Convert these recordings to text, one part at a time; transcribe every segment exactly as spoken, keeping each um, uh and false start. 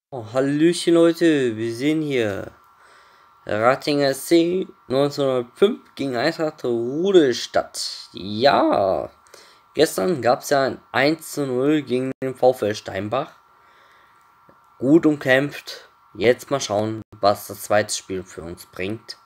Oh, Hallöchen Leute, wir sehen hier Ratinger S C neunzehnhundertfünf gegen Eintracht Rudolstadt. Ja, gestern gab es ja ein eins zu null gegen den VfL Steinbach. Gut umkämpft. Jetzt mal schauen, was das zweite Spiel für uns bringt.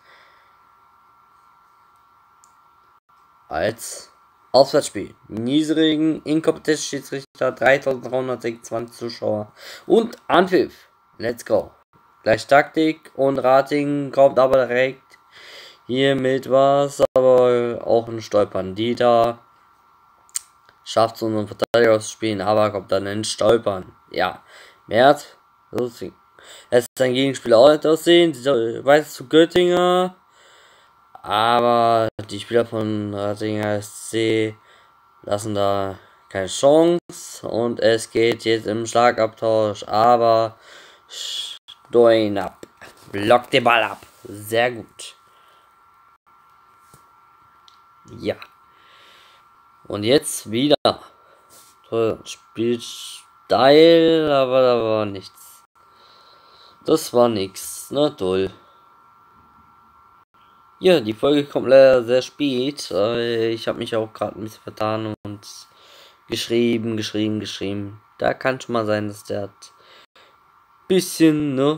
Als Auswärtsspiel. Niedrigen, inkompetentes Schiedsrichter, dreitausenddreihundertsechsundzwanzig Zuschauer und Anpfiff. Let's go. Gleich Taktik und Rating kommt aber direkt hier mit was, aber auch ein Stolpern. Die da schafft es unseren Verteidiger auszuspielen, aber kommt dann ins Stolpern. Ja, Mert, lässt sein Gegenspieler auch nicht aussehen. Weiß zu Göttinger, aber die Spieler von Ratinger S C lassen da keine Chance und es geht jetzt im Schlagabtausch, aber Stein ab. Blockt den Ball ab. Sehr gut. Ja. Und jetzt wieder. Toll. Spielt steil, aber da war nichts. Das war nichts. Na toll. Ja, die Folge kommt leider sehr spät. Ich habe mich auch gerade ein bisschen vertan und geschrieben, geschrieben, geschrieben. Da kann schon mal sein, dass der hat bisschen, ne?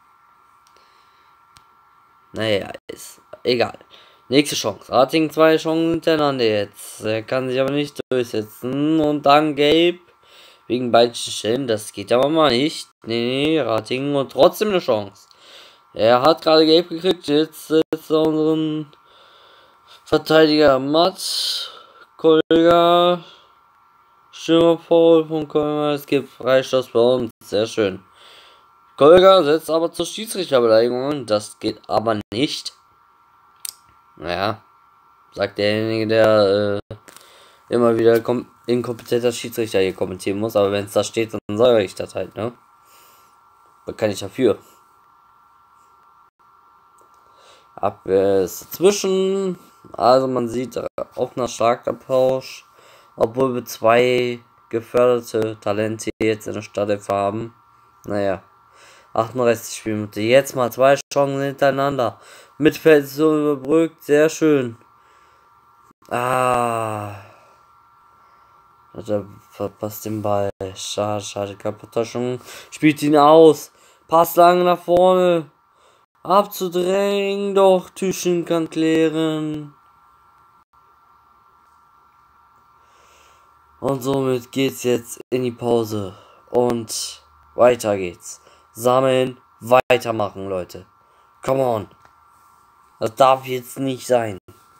Naja, ist egal. Nächste Chance. Rating zwei Chancen hintereinander jetzt. Er kann sich aber nicht durchsetzen. Und dann Gelb. Wegen beiden Stellen. Das geht aber mal nicht. Nee, nee, Rating und trotzdem eine Chance. Er hat gerade Gelb gekriegt. Jetzt ist unseren Verteidiger Matt. Kollega. Stürmer Paul von Kollega. Es gibt Freistoß bei uns. Sehr schön. Kollega setzt aber zur Schiedsrichterbeleidigung. Das geht aber nicht. Naja, sagt derjenige, der äh, immer wieder inkompetenter Schiedsrichter hier kommentieren muss. Aber wenn es da steht, dann sage ich das halt, ne? Da kann ich dafür. Abwehr ist dazwischen. Also man sieht auch nach Schlagabtausch, obwohl wir zwei geförderte Talente jetzt in der Startelf haben. Naja, achtunddreißig Spielminuten. Jetzt mal zwei Chancen hintereinander. Mittelfeld so überbrückt, sehr schön. Ah. Er verpasst den Ball. Schade, schade. Kaputtäuschung. Spielt ihn aus. Pass lang nach vorne. Abzudrängen. Doch, Tüchen kann klären. Und somit geht's jetzt in die Pause. Und weiter geht's. Sammeln. Weitermachen, Leute. Come on. Das darf jetzt nicht sein.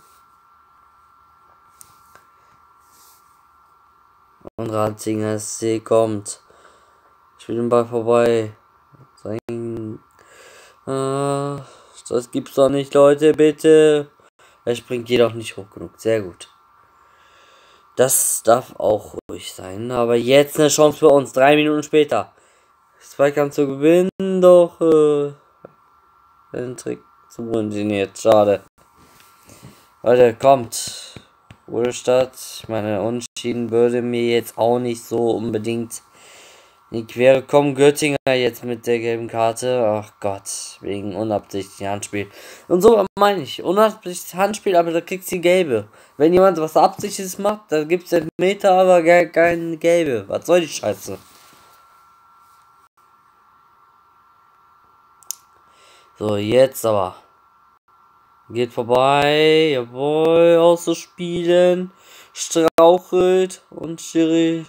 Und Ratinger S C kommt. Ich will den Ball vorbei. Sein. Äh, das gibt's doch nicht, Leute, bitte. Er springt jedoch nicht hoch genug. Sehr gut. Das darf auch ruhig sein. Aber jetzt eine Chance für uns. Drei Minuten später. Zweikampf zu gewinnen, doch äh, den Trick zu ruiniert. Schade. Leute, kommt. Rudolstadt. Ich meine, Unentschieden würde mir jetzt auch nicht so unbedingt in die Quere kommen. Göttinger jetzt mit der gelben Karte. Ach Gott, wegen unabsichtlichen Handspiel. Und so meine ich. Unabsichtliches Handspiel, aber da kriegst du die gelbe. Wenn jemand was Absichtliches macht, dann gibt es Meter, aber gar keine gelbe. Was soll die Scheiße? So, jetzt aber. Geht vorbei. Jawohl, auszuspielen. Strauchelt und Schiri.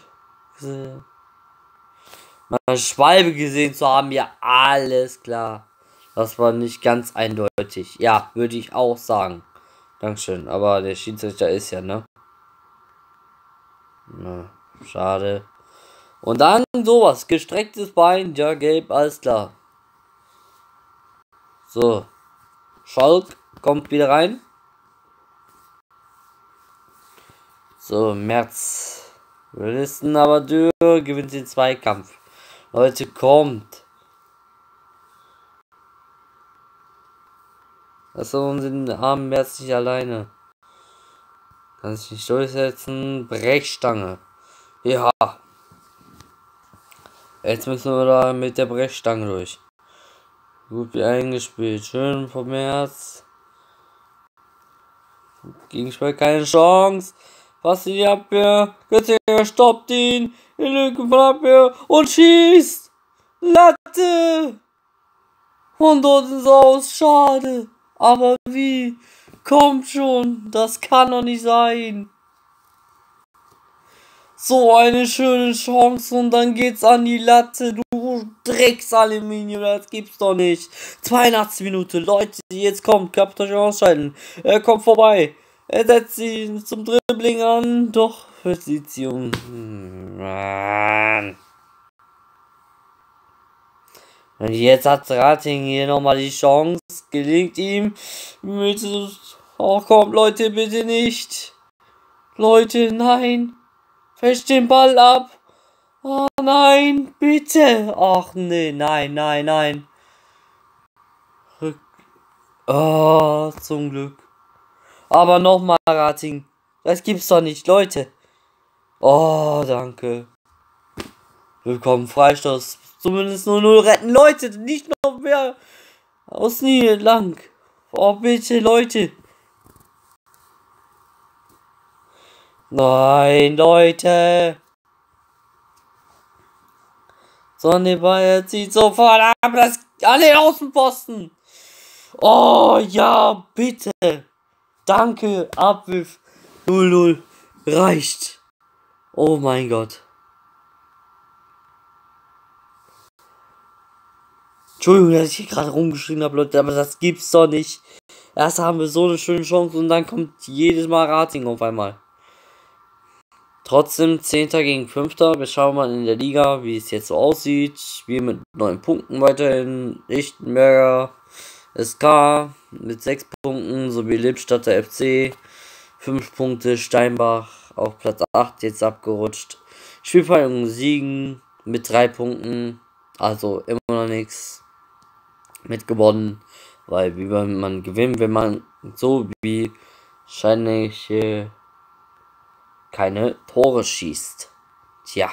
Meine Schwalbe gesehen zu haben, ja, alles klar. Das war nicht ganz eindeutig. Ja, würde ich auch sagen. Dankeschön. Aber der Schiedsrichter ist ja, ne? Na, schade. Und dann sowas. Gestrecktes Bein. Ja, gelb, alles klar. So. Schalk kommt wieder rein. So, März. Wilson aber Dürr gewinnt den Zweikampf. Leute, kommt. Das ist den armen März nicht alleine. Kann sich nicht durchsetzen. Brechstange. Ja. Jetzt müssen wir da mit der Brechstange durch. Gut wie eingespielt. Schön vom März. Gegenspiel keine Chance. Was in die Abwehr. Götzinger stoppt ihn. In Lücke von Abwehr. Und schießt. Latte. Und dort ist aus. Schade. Aber wie? Kommt schon. Das kann doch nicht sein. So eine schöne Chance und dann geht's an die Latte, du Drecksaluminium, das gibt's doch nicht. zweiundachtzig Minuten, Leute, jetzt kommt, könnt euch ausschalten. Er kommt vorbei, er setzt sie zum Dribbling an, doch Position. Mann. Und jetzt hat Rating hier nochmal die Chance, gelingt ihm mit, oh komm Leute, bitte nicht. Leute, nein. Fäsch den Ball ab. Oh nein, bitte. Ach nee, nein, nein, nein. Rück. Oh, zum Glück. Aber nochmal, Rating. Das gibt's doch nicht, Leute. Oh, danke. Willkommen, Freistoß. Zumindest nur null retten, Leute. Nicht noch mehr aus nie lang. Oh, bitte, Leute. Nein, Leute. Sonnebayer zieht sofort ab. Das an den Außenposten. Oh ja, bitte. Danke. Abwurf. null null. Reicht. Oh mein Gott. Entschuldigung, dass ich hier gerade rumgeschrien habe, Leute, aber das gibt's doch nicht. Erst haben wir so eine schöne Chance und dann kommt jedes Mal Rating auf einmal. Trotzdem Zehnter gegen Fünfter. Wir schauen mal in der Liga, wie es jetzt so aussieht. Wir mit neun Punkten weiterhin. Lichtenberger S K mit sechs Punkten, sowie Lippstadter F C. fünf Punkte. Steinbach auf Platz acht jetzt abgerutscht. Spielvereinigung Siegen mit drei Punkten. Also immer noch nichts mit gewonnen. Weil wie will man gewinnen, wenn man so wie wahrscheinlich äh, keine Tore schießt. Tja.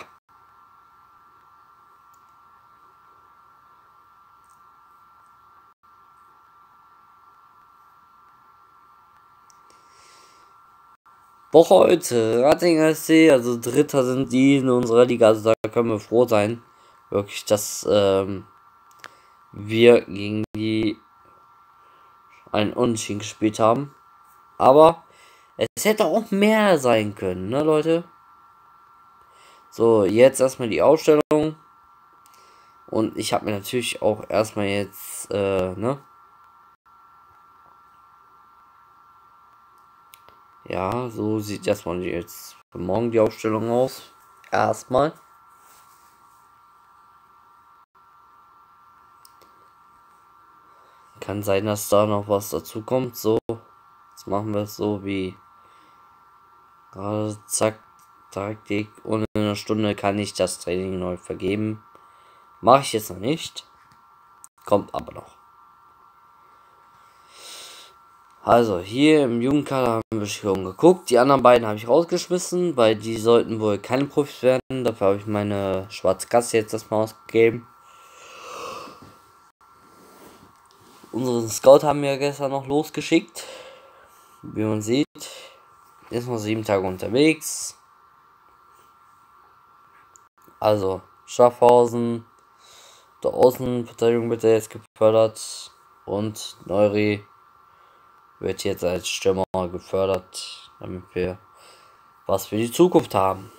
Woche heute, Rattinger S C, also Dritter sind die in unserer Liga, also da können wir froh sein, wirklich, dass ähm, wir gegen die einen Unentschieden gespielt haben. Aber es hätte auch mehr sein können, ne, Leute? So, jetzt erstmal die Aufstellung. Und ich habe mir natürlich auch erstmal jetzt, äh, ne? Ja, so sieht erstmal jetzt für morgen die Aufstellung aus. Erstmal. Kann sein, dass da noch was dazu kommt. So, jetzt machen wir es so wie gerade zack, Taktik. Und in einer Stunde kann ich das Training neu vergeben. Mache ich jetzt noch nicht. Kommt aber noch. Also, hier im Jugendkader haben wir schon geguckt. Die anderen beiden habe ich rausgeschmissen, weil die sollten wohl keine Profis werden. Dafür habe ich meine schwarze Kasse jetzt erstmal ausgegeben. Unseren Scout haben wir gestern noch losgeschickt. Wie man sieht, ist noch sieben Tage unterwegs. Also, Schaffhausen, der Außenverteidigung wird er jetzt gefördert. Und Neuri wird jetzt als Stürmer gefördert, damit wir was für die Zukunft haben.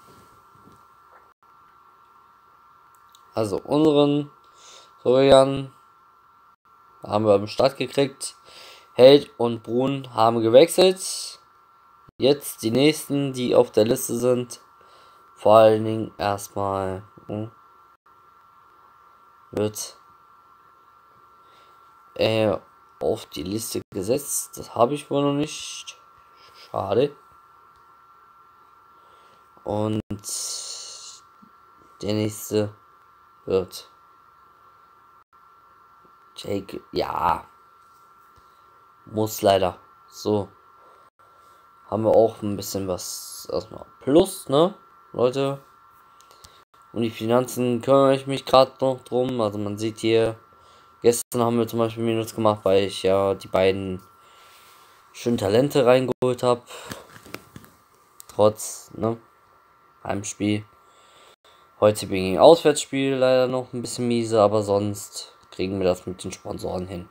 Also unseren Florian haben wir am Start gekriegt. Held und Brun haben gewechselt. Jetzt die nächsten, die auf der Liste sind. Vor allen Dingen erstmal hm, wird er auf die Liste gesetzt. Das habe ich wohl noch nicht. Schade. Und der nächste wird Jake. Ja. Muss leider. So. Haben wir auch ein bisschen was erstmal Plus, ne? Leute. Um die Finanzen kümmere ich mich gerade noch drum. Also man sieht hier, gestern haben wir zum Beispiel Minus gemacht, weil ich ja die beiden schönen Talente reingeholt habe. Trotz, ne, Heimspiel. Heute wegen Auswärtsspiel leider noch ein bisschen miese, aber sonst kriegen wir das mit den Sponsoren hin.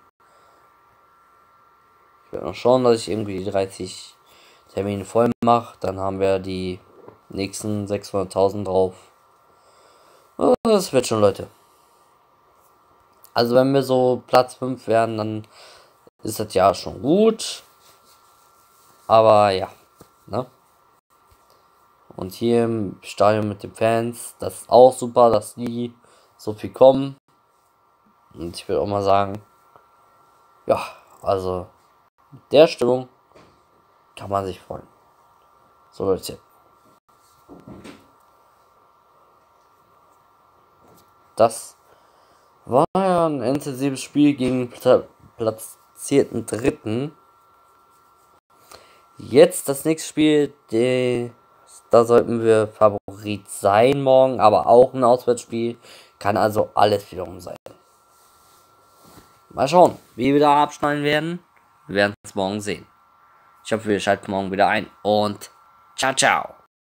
Ich werde noch schauen, dass ich irgendwie die dreißig Termine voll mache. Dann haben wir die nächsten sechshunderttausend drauf. Das wird schon, Leute. Also wenn wir so Platz fünf werden, dann ist das ja schon gut. Aber ja, ne? Und hier im Stadion mit den Fans, das ist auch super, dass die so viel kommen. Und ich will auch mal sagen, ja, also mit der Stimmung kann man sich freuen. So, Leute. Das war ja ein intensives Spiel gegen den platzierten Dritten. Jetzt das nächste Spiel, die, da sollten wir Favorit sein morgen, aber auch ein Auswärtsspiel. Kann also alles wiederum sein. Mal schauen, wie wir da abschneiden werden. Wir werden es morgen sehen. Ich hoffe, wir schalten morgen wieder ein und ciao, ciao.